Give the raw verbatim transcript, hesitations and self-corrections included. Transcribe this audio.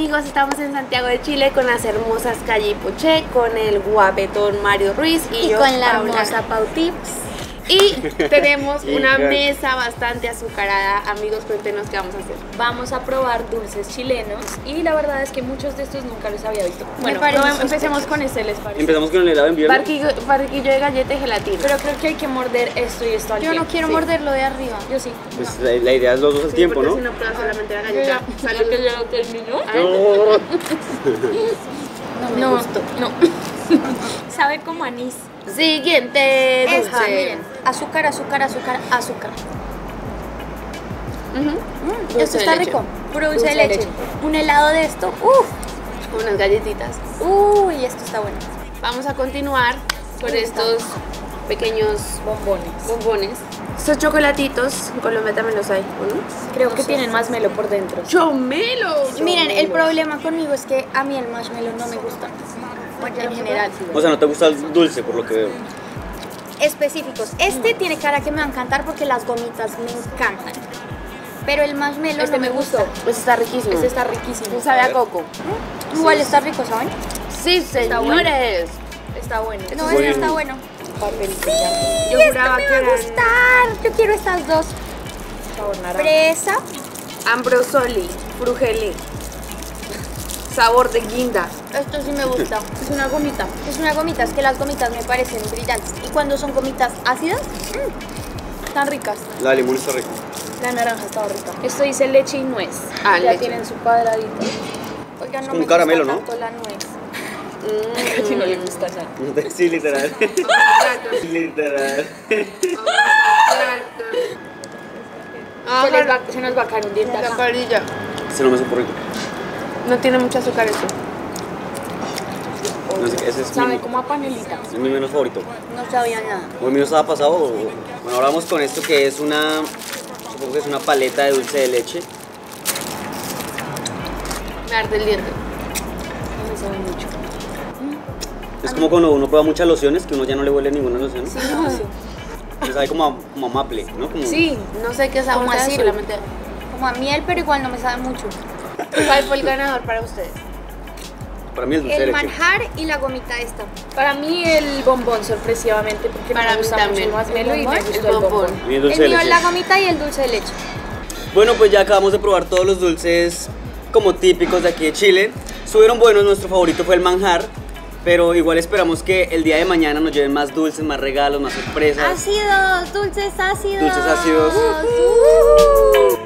amigos, estamos en Santiago de Chile con las hermosas Calle Poché, con el guapetón Mario Ruiz y, y yo, con la Paula. hermosa Pau Tips. Y tenemos una mesa bastante azucarada. Amigos, cuéntenos qué vamos a hacer. Vamos a probar dulces chilenos y la verdad es que muchos de estos nunca los había visto. Bueno, no, empecemos con este, ¿les parece? Empezamos con el helado de invierno. Barquillo, barquillo de galleta y gelatina. Pero creo que hay que morder esto y esto al Yo tiempo. no quiero Sí. morderlo de arriba. Yo sí. Pues la, la idea es los dos al Sí, tiempo, porque ¿no? si no pruebas solamente la galleta. ¿Sabes que ya lo terminó? No. No me No, gustó. no. Sabe como anís. Siguiente dulce. Esta, miren. Azúcar, azúcar, azúcar, azúcar. Ujú. Mm, Dulce esto de está leche. rico. Puro dulce, Dulce de de leche. leche. Un helado de esto. Uf. Unas galletitas. Uy, esto está bueno. Vamos a continuar con estos pequeños Bombones. bombones. Estos chocolatitos, en Colombia también los hay, ¿o no? Creo que tienen más melo por dentro. ¡Chomelo! Miren, el problema conmigo es que a mí el marshmallow no me gusta. En general. O sea, no te gusta el dulce, por lo que veo. Específicos. Este tiene cara que me va a encantar porque las gomitas me encantan. Pero el marshmallow Este no me me gusta. gustó. Pues está riquísimo. Este está riquísimo. Sabe a coco. Igual está rico, ¿saben? Sí, señores. Está bueno. No, Muy este bien. está bueno. Papel Yo Este juraba me que va a eran gustar. Yo quiero estas dos. sabor naranja. Fresa. Ambrosoli, Frugeli. Sabor de guinda. Esto sí me gusta. Es una gomita. Es una gomita, es que las gomitas me parecen brillantes. Y cuando son gomitas ácidas, mmm, están ricas. La de limón está rica. La naranja estaba rica. Esto dice leche y nuez. Ah, ya leche. tienen su cuadradito. Oigan, no como me un caramelo, gusta ¿no? tanto la nuez. Mm. Si no le gusta ya. Sí, literal. Literal. Ah, Se, les va- se nos va a caer un diente la acá. parilla. Ese no me supo rico. No tiene mucho azúcar eso. No sé, ese es Sabe mi, como a panelita. es mi menos favorito. No sabía nada. ¿O el mío estaba pasado? o- Bueno, ahora vamos con esto que es una... Supongo que es una paleta de dulce de leche. Me arde el diente. No me sabe mucho. Es como cuando uno prueba muchas lociones, que uno ya no le huele ninguna loción. Sí, no, sí. Que sabe como a, como a maple, ¿no? Como... Sí. No sé qué sabor Como es, así, solamente. Como a miel, pero igual no me sabe mucho. ¿Cuál fue el ganador para ustedes? Para mí es dulce de El leche. manjar y la gomita esta. Para mí el bombón, sorpresivamente, porque Para me mí gusta también. mucho más melo y me El gustó el bombón. bombón. A mí es El dulce de mío es leche. la gomita y el dulce de leche. Bueno, pues ya acabamos de probar todos los dulces como típicos de aquí de Chile. Estuvieron buenos, nuestro favorito fue el manjar, pero igual esperamos que el día de mañana nos lleven más dulces, más regalos, más sorpresas. Ácidos, dulces ácidos. Dulces ácidos. Uh.